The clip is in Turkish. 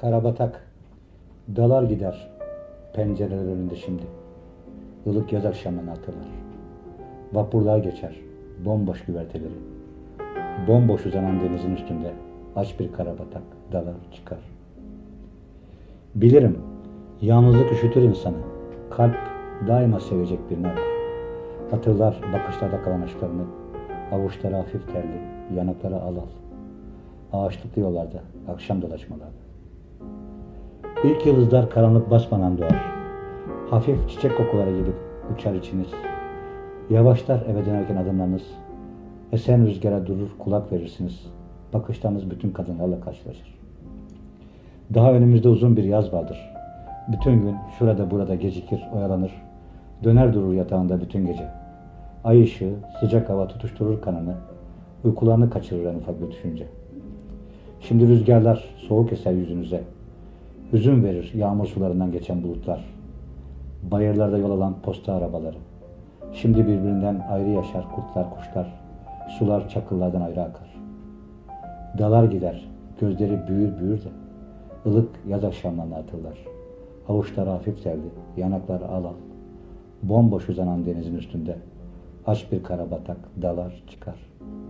Karabatak, dalar gider pencereler önünde şimdi. Ilık yaz akşamını hatırlar. Vapurlar geçer, bomboş güverteleri. Bomboş uzanan denizin üstünde aç bir karabatak dalar çıkar. Bilirim, yalnızlık üşütür insanı. Kalp daima sevecek birine var. Hatırlar bakışlarda kalan aşklarını. Avuçları hafif terli, yanakları al al. Ağaçlıklı yollarda, akşam dolaşmalarda. İlk yıldızlar karanlık basmadan doğar. Hafif çiçek kokuları gelip uçar içiniz. Yavaşlar eve dönerken adımlarınız. Esen rüzgara durur kulak verirsiniz. Bakışlarınız bütün kadınlarla karşılaşır. Daha önümüzde uzun bir yaz vardır. Bütün gün şurada burada gecikir, oyalanır. Döner durur yatağında bütün gece. Ay ışığı, sıcak hava tutuşturur kanını. Uykularını kaçırır en ufak bir düşünce. Şimdi rüzgarlar soğuk eser yüzünüze. Hüzün verir yağmur sularından geçen bulutlar. Bayırlarda yol alan posta arabaları. Şimdi birbirinden ayrı yaşar kurtlar kuşlar. Sular çakıllardan ayrı akar. Dalar gider, gözleri büyür büyür de. Ilık yaz akşamlarını hatırlar. Avuçları hafif terli, yanakları al al. Bomboş uzanan denizin üstünde aç bir karabatak dalar çıkar.